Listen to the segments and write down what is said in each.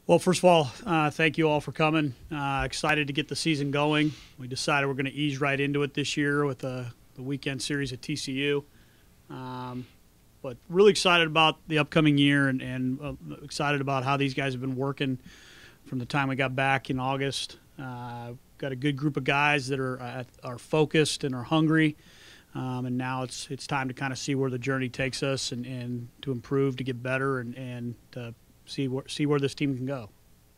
Well, first of all, thank you all for coming. Excited to get the season going. We decided we're going to ease right into it this year with the weekend series at TCU. But really excited about the upcoming year and excited about how these guys have been working from the time we got back in August. Got a good group of guys that are focused and are hungry. And now it's time to kind of see where the journey takes us and to improve, to get better, and to see where this team can go.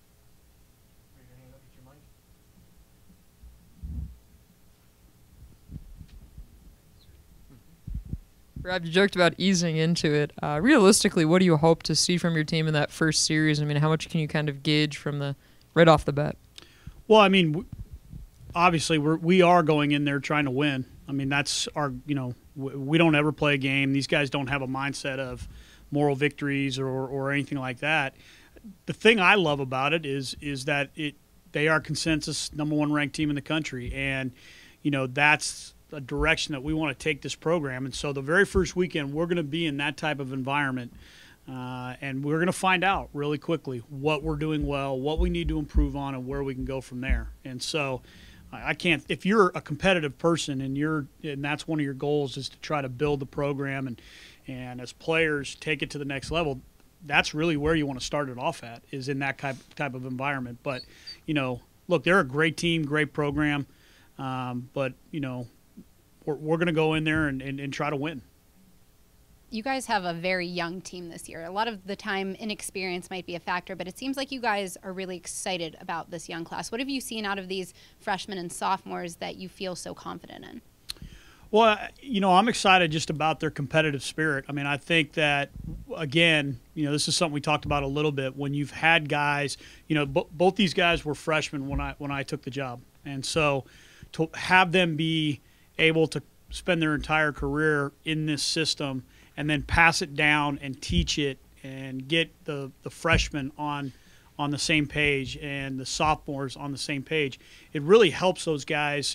Rob, you joked about easing into it. Realistically, what do you hope to see from your team in that first series? I mean, how much can you kind of gauge from right off the bat? Well, I mean, obviously we are going in there trying to win. I mean, that's our, we don't ever play a game. These guys don't have a mindset of moral victories or anything like that. The thing I love about it is that they are consensus #1 ranked team in the country, and that's a direction that we want to take this program. And so the very first weekend we're going to be in that type of environment, and we're going to find out really quickly what we're doing well, what we need to improve on, and where we can go from there. And so I can't, if you're a competitive person and that's one of your goals is to try to build the program and as players take it to the next level, that's really where you want to start it off at, is in that type of environment. But, look, they're a great team, great program, but, we're going to go in there and try to win. You guys have a very young team this year. A lot of the time, inexperience might be a factor, but it seems like you guys are really excited about this young class. What have you seen out of these freshmen and sophomores that you feel so confident in? Well, I'm excited just about their competitive spirit. I mean, I think that, again, this is something we talked about a little bit. When you've had guys, both these guys were freshmen when I took the job. And so to have them be able to spend their entire career in this system and then pass it down and teach it and get the freshmen on the same page and the sophomores on the same page, it really helps those guys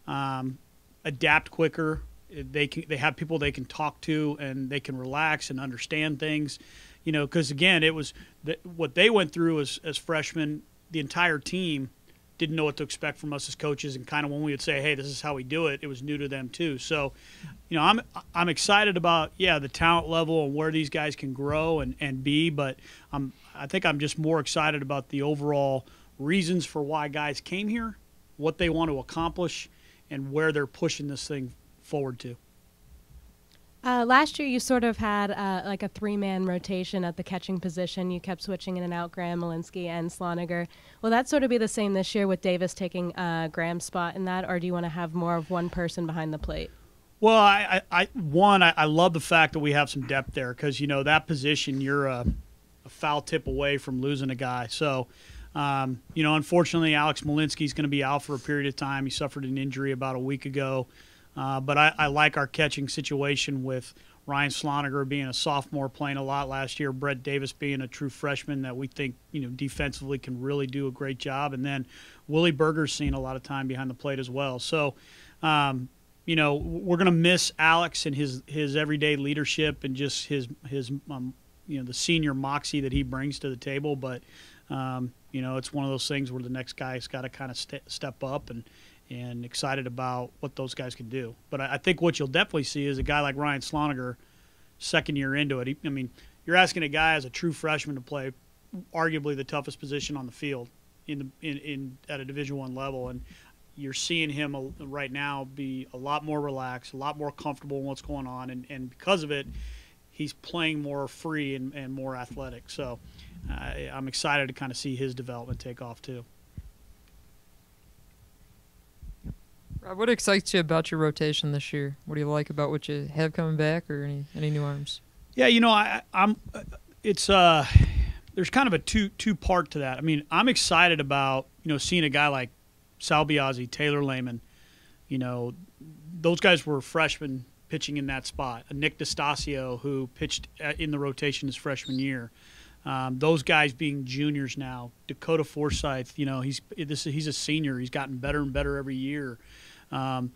adapt quicker. They have people they can talk to and they can relax and understand things, because again, it was what they went through as freshmen. The entire team didn't know what to expect from us as coaches, and kind of when we would say, hey, this is how we do it, it was new to them too. So, I'm excited about, the talent level and where these guys can grow and be, but I think I'm just more excited about the overall reasons for why guys came here, what they want to accomplish, and where they're pushing this thing forward to. Last year you sort of had like a three-man rotation at the catching position. You kept switching in and out, Graham, Malinsky, and Sloniger. Will that sort of be the same this year with Davis taking Graham's spot in that, or do you want to have more of one person behind the plate? Well, I love the fact that we have some depth there because, that position, you're a foul tip away from losing a guy. So, unfortunately, Alex Malinsky is going to be out for a period of time. He suffered an injury about a week ago. But I like our catching situation with Ryan Sloniger being a sophomore, playing a lot last year, Brett Davis being a true freshman that we think, defensively can really do a great job. And then Willie Berger's seen a lot of time behind the plate as well. So, we're going to miss Alex and his everyday leadership and just his the senior moxie that he brings to the table. But, it's one of those things where the next guy's got to kind of step up and excited about what those guys can do. But I think what you'll definitely see is a guy like Ryan Sloniger, second year into it. You're asking a guy as a true freshman to play arguably the toughest position on the field at a Division I level, and you're seeing him right now be a lot more relaxed, a lot more comfortable in what's going on, and because of it, he's playing more free and more athletic. So I'm excited to kind of see his development take off too. Rob, what excites you about your rotation this year? What do you like about what you have coming back, or any new arms? Yeah, it's there's kind of a two part to that. I mean, I'm excited about seeing a guy like Sal Biazzi, Taylor Lehman. Those guys were freshmen pitching in that spot. Nick DeStasio, who pitched in the rotation his freshman year. Those guys being juniors now. Dakota Forsythe, he's a senior. He's gotten better and better every year. And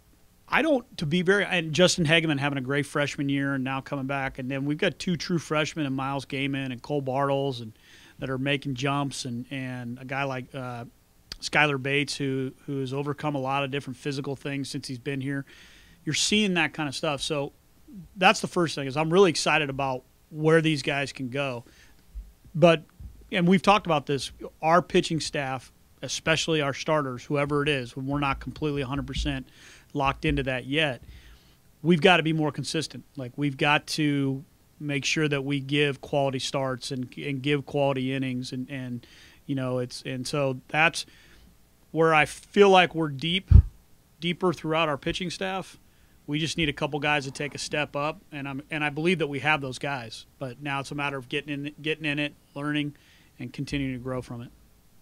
Justin Hageman having a great freshman year and now coming back. And then we've got two true freshmen in Miles Gaiman and Cole Bartles. And that are making jumps, and a guy like Skylar Bates who's overcome a lot of different physical things since he's been here. You're seeing that kind of stuff. So that's the first thing, is I'm really excited about where these guys can go. But, and we've talked about this, our pitching staff, especially our starters, whoever it is, when we're not completely 100% locked into that yet, we've got to be more consistent. Like, we've got to make sure that we give quality starts and give quality innings, and you know, and so that's where I feel like we're deeper throughout our pitching staff. We just need a couple guys to take a step up, and I believe that we have those guys. But now it's a matter of getting in it, learning, and continuing to grow from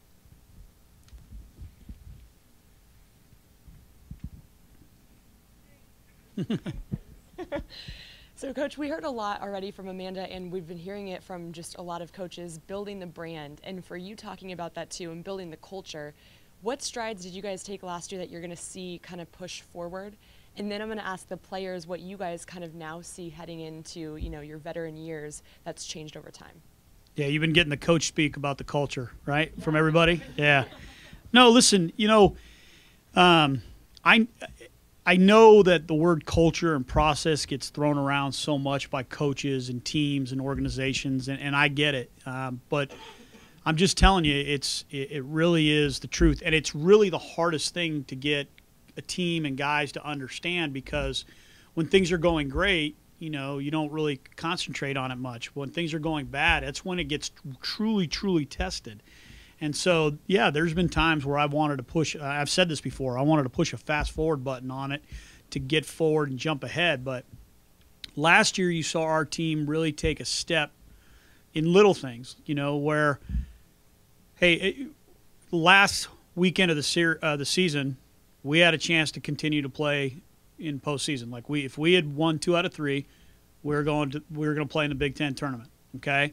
it. So, Coach, we heard a lot already from Amanda, and we've been hearing it from just a lot of coaches, building the brand. And for you talking about that too and building the culture, what strides did you guys take last year that you're going to see kind of push forward? And then I'm going to ask the players what you guys kind of now see heading into, you know, your veteran years that's changed over time. Yeah, you've been getting the coach speak about the culture, right, from everybody? Yeah. No, listen, you know, I know that the word culture and process gets thrown around so much by coaches and teams and organizations, and I get it. But I'm just telling you, it really is the truth. And it's really the hardest thing to get a team and guys to understand, because when things are going great, you know, you don't really concentrate on it much. When things are going bad, that's when it gets truly, truly tested. And so, yeah, there's been times where I've wanted to push, I've said this before, I wanted to push a fast forward button on it to get forward and jump ahead. But last year you saw our team really take a step in little things, you know, where, hey, last weekend of the season, we had a chance to continue to play in postseason. Like, if we had won 2 out of 3, we were going to play in the Big Ten tournament. Okay.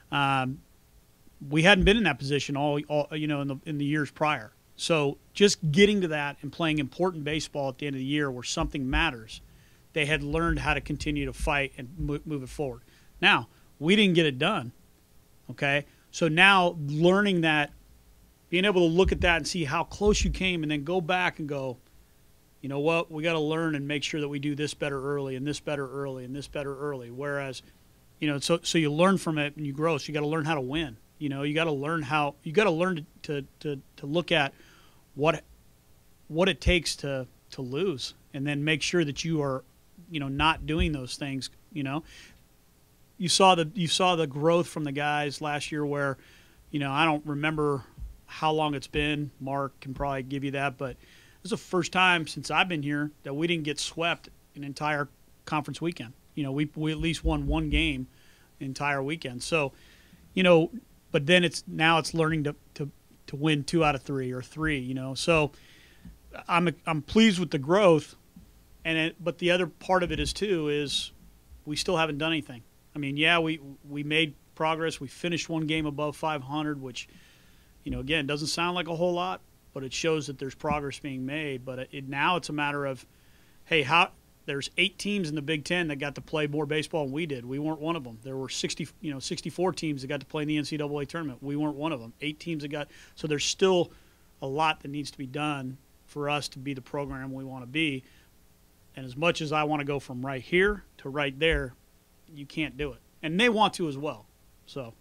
We hadn't been in that position all you know, in the years prior. So just getting to that and playing important baseball at the end of the year where something matters, they had learned how to continue to fight and move it forward. Now, we didn't get it done, okay? So now learning that, being able to look at that and see how close you came, and then go back and go, you know what, we got to learn and make sure that we do this better early and this better early and this better early. Whereas, you know, so you learn from it and you grow. So you got to learn how to win. You know, you got to learn to look at what it takes to lose, and then make sure that you are, you know, not doing those things. You know, you saw the growth from the guys last year where, you know, I don't remember how long it's been. Mark can probably give you that, but this is the first time since I've been here that we didn't get swept an entire conference weekend. You know, we at least won one game the entire weekend. So, you know, but then it's learning to win 2 out of 3 or 3, you know. So I'm pleased with the growth, but the other part of it is we still haven't done anything. I mean, yeah, we made progress. We finished one game above 500, which, you know, again, doesn't sound like a whole lot, but it shows that there's progress being made. But now it's a matter of, hey, there's 8 teams in the Big Ten that got to play more baseball than we did. We weren't one of them. There were 64 teams that got to play in the NCAA tournament. We weren't one of them. 8 teams that got. So there's still a lot that needs to be done for us to be the program we want to be. And as much as I want to go from right here to right there, you can't do it. And they want to as well. So.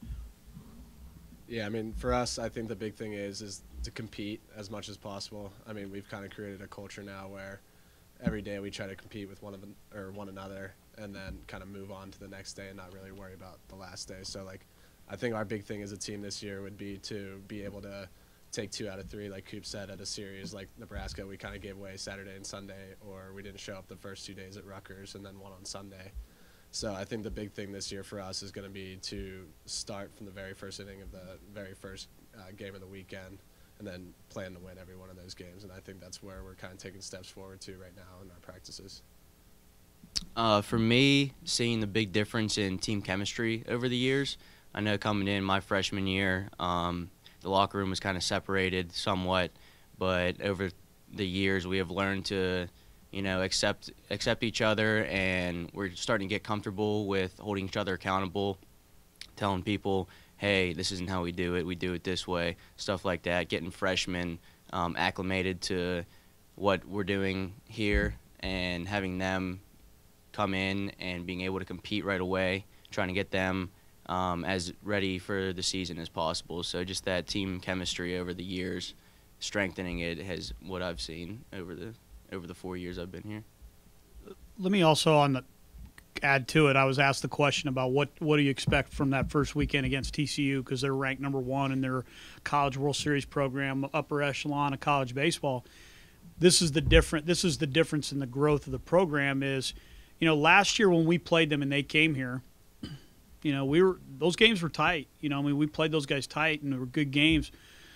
Yeah, I mean, for us, I think the big thing is to compete as much as possible. I mean, we've kind of created a culture now where every day we try to compete with one another, and then kind of move on to the next day and not really worry about the last day. So, like, I think our big thing as a team this year would be to be able to take 2 out of 3, like Coop said, at a series like Nebraska. We kind of gave away Saturday and Sunday, or we didn't show up the first 2 days at Rutgers and then won on Sunday. So I think the big thing this year for us is going to be to start from the very first inning of the very first game of the weekend, and then plan to win every one of those games. And I think that's where we're kind of taking steps forward to right now in our practices. For me, seeing the big difference in team chemistry over the years, I know coming in my freshman year, the locker room was kind of separated somewhat, but over the years we have learned to, you know, accept each other, and we're starting to get comfortable with holding each other accountable telling people, hey, this isn't how we do it this way, stuff like that, getting freshmen acclimated to what we're doing here and having them come in and being able to compete right away, trying to get them as ready for the season as possible. So just that team chemistry over the years, strengthening it has what I've seen over the 4 years I've been here. Let me also add to it. I was asked the question about what do you expect from that first weekend against TCU, because they're ranked number 1 in their College World Series program, upper echelon of college baseball. This is the difference in the growth of the program is, last year when we played them and they came here, those games were tight. We played those guys tight and they were good games.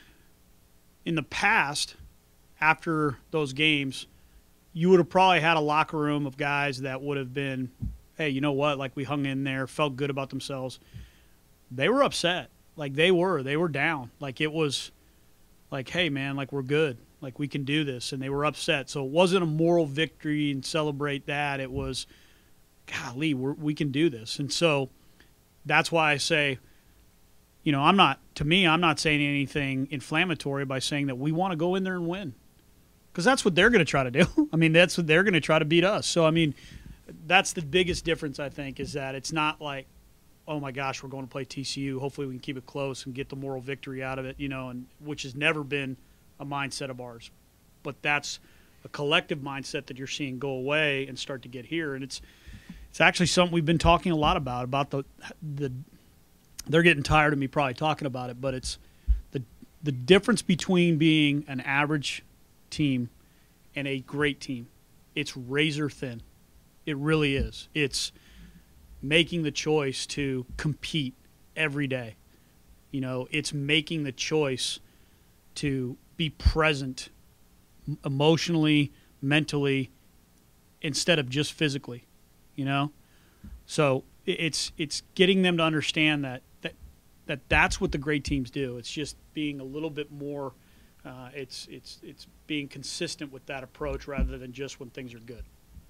In the past, after those games, you would have probably had a locker room of guys that would have been, hey, you know what? Like, we hung in there, felt good about themselves. They were upset. Like, they were down. Like, it was like, hey, man, like, we're good. Like, we can do this. And they were upset. So it wasn't a moral victory and celebrate that. It was, golly, we can do this. And so that's why I say, I'm not saying anything inflammatory by saying that we want to go in there and win, because that's what they're going to try to do. I mean, that's what they're going to try to beat us. So, I mean, that's the biggest difference, I think, is that it's not like, oh, my gosh, we're going to play TCU. Hopefully we can keep it close and get the moral victory out of it, and which has never been a mindset of ours. But that's a collective mindset that you're seeing go away and start to get here. And it's actually something we've been talking a lot about the they're getting tired of me probably talking about it, but it's the difference between being an average team and a great team. It's razor thin. It really is. It's making the choice to compete every day. It's making the choice to be present emotionally, mentally, instead of just physically, So it's getting them to understand that's what the great teams do. It's just being a little bit more it's being consistent with that approach rather than just when things are good.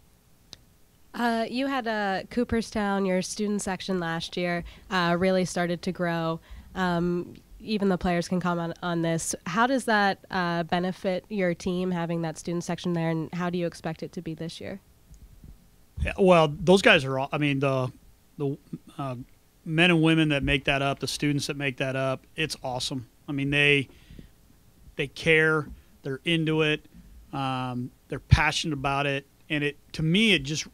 You had Cooperstown, your student section last year, really started to grow. Even the players can comment on this. How does that benefit your team, having that student section there, and how do you expect it to be this year? Yeah, well, those guys are all, the men and women that make that up, the students that make that up, it's awesome. I mean, they care, they're into it, they're passionate about it, and to me it's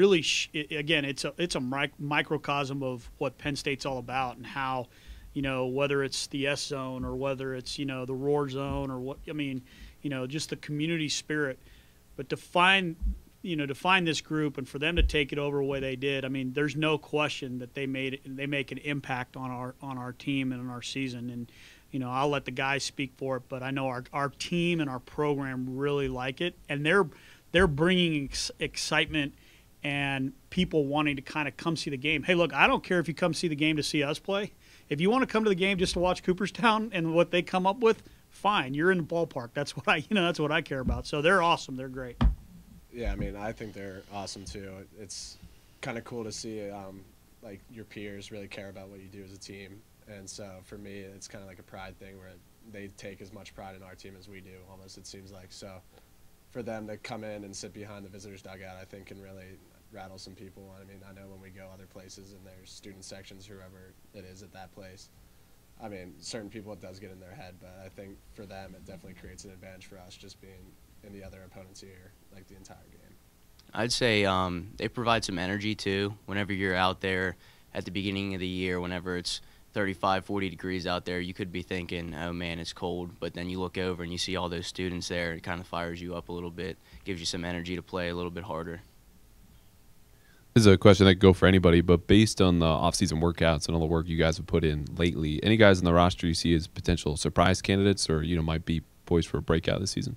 a microcosm of what Penn State's all about, and how, whether it's the S zone or whether it's the Roar zone or just the community spirit, but to find this group and for them to take it over the way they did, I mean, there's no question that they make an impact on our team and on our season. And I'll let the guys speak for it, but I know our team and our program really like it, and they're bringing excitement and people wanting to kind of come see the game. Hey, look, I don't care if you come see the game to see us play. If you want to come to the game just to watch Cooperstown and what they come up with, fine. You're in the ballpark. That's what I care about. So they're awesome. They're great. Yeah, I mean, I think they're awesome too. It's kind of cool to see like your peers really care about what you do as a team. And so for me, it's kind of like a pride thing where they take as much pride in our team as we do, almost, it seems like. So for them to come in and sit behind the visitors' dugout, I think can really rattle some people. I mean, I know when we go other places and there's student sections, whoever it is at that place, I mean, certain people it does get in their head, but I think for them it definitely creates an advantage for us just being in the other opponent's ear like the entire game. I'd say they provide some energy too. Whenever you're out there at the beginning of the year, whenever it's 35, 40 degrees out there, you could be thinking, oh man, it's cold. But then you look over and you see all those students there. It kind of fires you up a little bit, gives you some energy to play a little bit harder. This is a question that could go for anybody, but based on the off-season workouts and all the work you guys have put in lately, any guys in the roster you see as potential surprise candidates or might be poised for a breakout this season?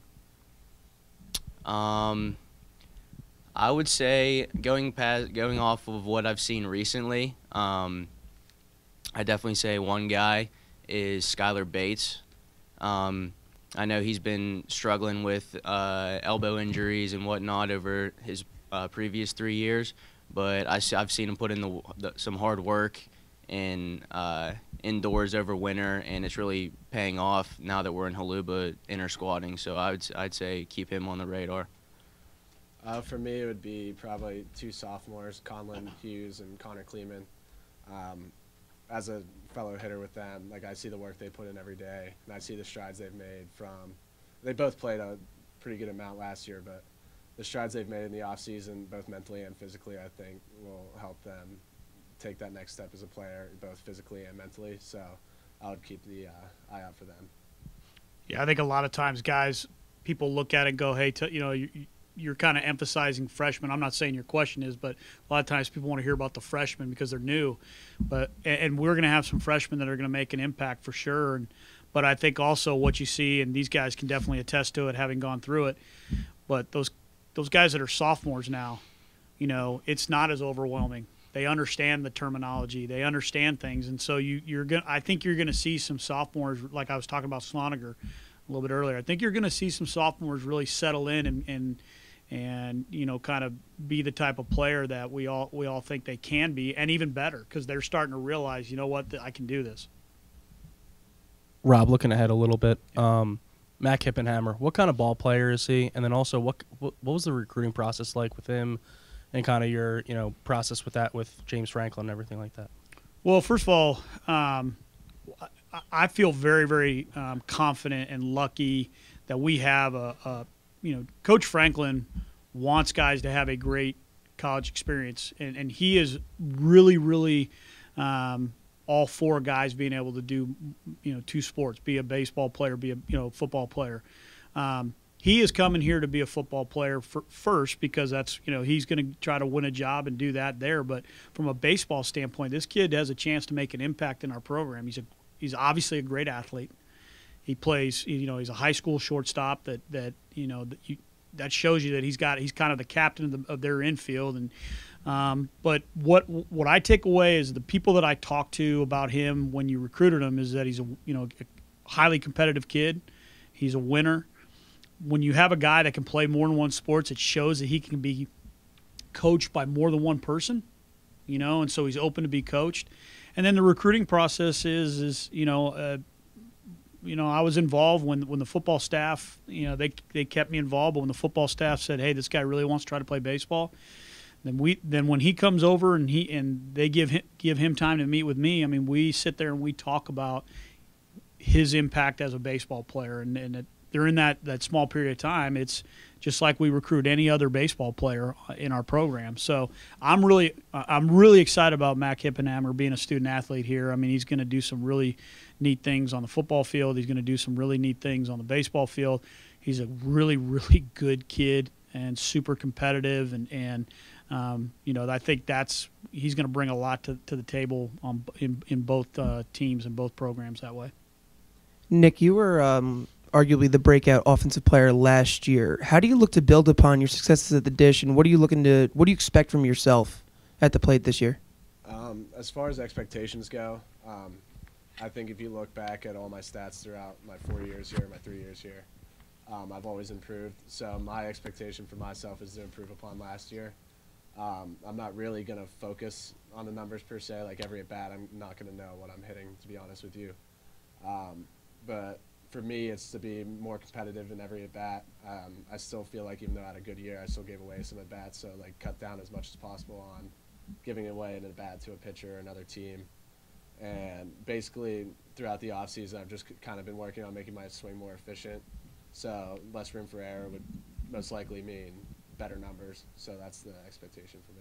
I would say going off of what I've seen recently, I definitely say one guy is Skylar Bates. I know he's been struggling with elbow injuries and whatnot over his previous 3 years, but I've seen him put in some hard work in indoors over winter, and it's really paying off now that we're in Haluba inter-squatting. So I'd say keep him on the radar. For me, it would be probably 2 sophomores, Conlon Hughes and Connor Kleeman. As a fellow hitter with them, like I see the work they put in every day, and I see the strides they've made from. They both played a pretty good amount last year, but the strides they've made in the off season, both mentally and physically, I think will help them take that next step as a player, both physically and mentally. So I would keep the eye out for them. Yeah, I think a lot of times, guys, people look at it and go, hey, you're kind of emphasizing freshmen. I'm not saying your question is, but a lot of times people want to hear about the freshmen because they're new. And we're going to have some freshmen that are going to make an impact for sure. But I think also what you see, and these guys can definitely attest to it, having gone through it, but those guys that are sophomores now, it's not as overwhelming. They understand the terminology. They understand things. And so I think you're going to see some sophomores, like I was talking about Sloniger a little bit earlier. I think you're going to see some sophomores really settle in and kind of be the type of player that we all think they can be, and even better, because they're starting to realize, I can do this. Rob, looking ahead a little bit, Mac Hippenhammer, what kind of ball player is he? And then also, what was the recruiting process like with him, and kind of your process with that with James Franklin and everything like that? Well, first of all, I feel very, very confident and lucky that we have Coach Franklin wants guys to have a great college experience, and he is really, really all for guys being able to do 2 sports, be a baseball player, be a football player. He is coming here to be a football player first because that's he's going to try to win a job and do that there. But from a baseball standpoint, this kid has a chance to make an impact in our program. He's obviously a great athlete. He plays, he's a high school shortstop that shows you that he's kind of the captain of their infield. And but what I take away is the people that I talked to about him when you recruited him is that he's a highly competitive kid. He's a winner. When you have a guy that can play more than one sports, it shows that he can be coached by more than one person, and so he's open to be coached. And then the recruiting process is I was involved when the football staff, they kept me involved, but when the football staff said, hey, this guy really wants to try to play baseball, then when he comes over and they give him time to meet with me, we sit there and we talk about his impact as a baseball player, and during that small period of time, it's just like we recruit any other baseball player in our program. So I'm really excited about Mac Hippenhammer being a student athlete here. He's going to do some really neat things on the football field. He's going to do some really neat things on the baseball field. He's a really, really good kid and super competitive, and I think he's going to bring a lot to the table in both teams and both programs that way. Nick, you were arguably the breakout offensive player last year. How do you look to build upon your successes at the dish, and what do you expect from yourself at the plate this year? As far as expectations go, I think if you look back at all my stats throughout my 4 years here, my 3 years here, I've always improved. So my expectation for myself is to improve upon last year. I'm not really going to focus on the numbers per se. Like every at bat, I'm not going to know what I'm hitting, to be honest with you. But for me, it's to be more competitive in every at bat. I still feel like even though I had a good year, I still gave away some at bats. So cut down as much as possible on giving away an at bat to a pitcher or another team. And basically throughout the offseason, I've just kind of been working on making my swing more efficient. So less room for error would most likely mean better numbers. So that's the expectation for me.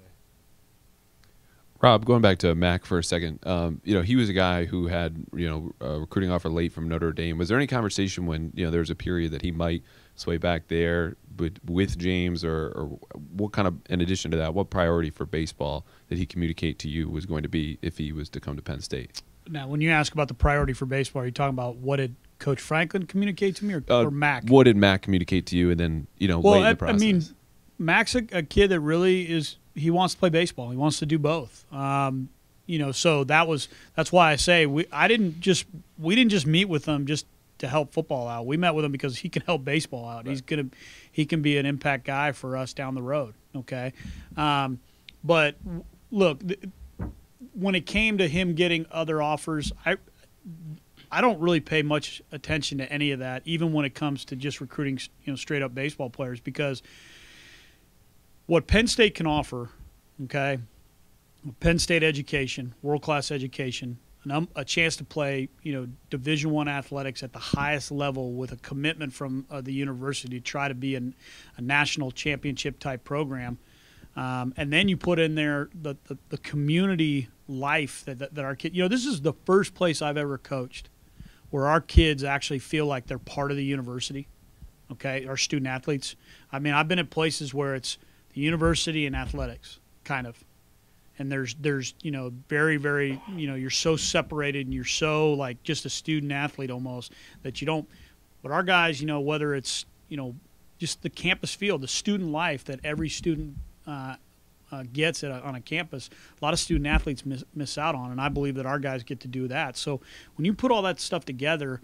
Rob, going back to Mac for a second, he was a guy who had, a recruiting offer late from Notre Dame. Was there any conversation when, there was a period that he might sway back there with James, or what kind of, in addition to that, what priority for baseball did he communicate to you was going to be if he was to come to Penn State? Now, when you ask about the priority for baseball, are you talking about what did Coach Franklin communicate to me or Mac? What did Mac communicate to you, and then, late in the process? Mac's a kid that really is – he wants to play baseball. He wants to do both. So that's why I say we didn't just meet with him just to help football out. We met with him because he can help baseball out. Right. He can be an impact guy for us down the road. Okay, but look, when it came to him getting other offers, I don't really pay much attention to any of that, even when it comes to just recruiting, straight up baseball players, because what Penn State can offer, okay, Penn State education, world-class education, a chance to play, Division I athletics at the highest level with a commitment from the university to try to be a national championship type program. And then you put in there the community life that our kids, this is the first place I've ever coached where our kids actually feel like they're part of the university, okay, our student athletes. I mean, I've been at places where it's the university and athletics, kind of. And there's very, very, you're so separated and you're so like just a student athlete almost that you don't. But our guys, whether it's, just the campus feel, the student life that every student gets on a campus, a lot of student athletes miss out on. And I believe that our guys get to do that. So when you put all that stuff together,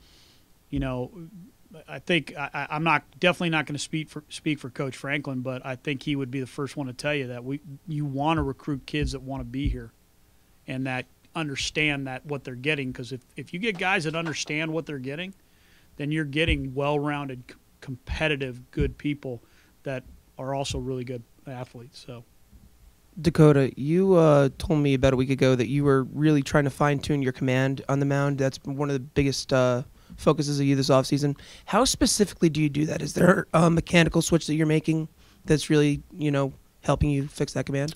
I think I'm definitely not going to speak for Coach Franklin, but I think he would be the first one to tell you that you want to recruit kids that want to be here and that understand that what they're getting. Because if you get guys that understand what they're getting, then you're getting well-rounded, competitive, good people that are also really good athletes. So, Dakota, you told me about a week ago that you were really trying to fine-tune your command on the mound. That's one of the biggest focuses of you this offseason. How specifically do you do that? Is there a mechanical switch that you're making that's really, helping you fix that command?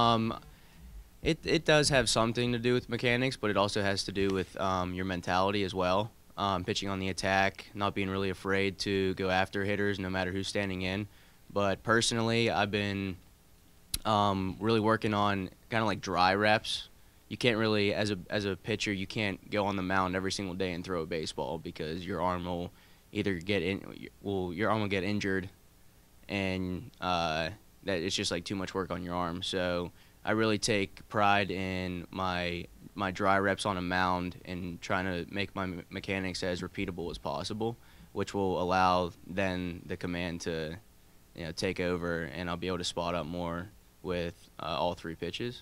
It does have something to do with mechanics, but it also has to do with your mentality as well. Pitching on the attack, not being really afraid to go after hitters no matter who's standing in. But personally, I've been really working on kind of like dry reps. You can't really, as a pitcher, you can't go on the mound every single day and throw a baseball because your arm will either get injured, and that it's just like too much work on your arm. So I really take pride in my dry reps on a mound and trying to make my mechanics as repeatable as possible, which will allow then the command to take over, and I'll be able to spot up more with all three pitches.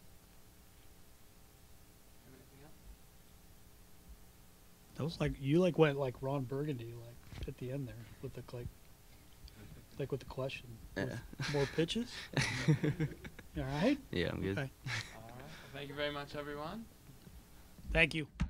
that was like you went like Ron Burgundy at the end there with the with the question. Yeah. More pitches. All right. Yeah, I'm good. Okay. All right. Well, thank you very much, everyone. Thank you.